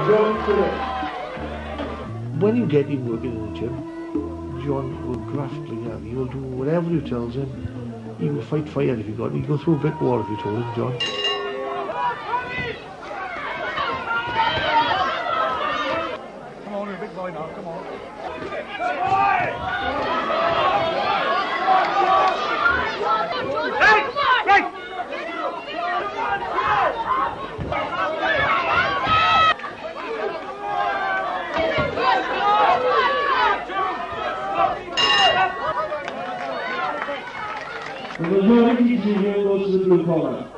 John Phillips. When you get him working in the gym, John will graft like that. He will do whatever you tells him. He will fight fire if you got him. He'll go through a brick wall if you told him, John. Come on, you're a big boy now, come on. Hey! Right! The majority decision goes to the blue corner.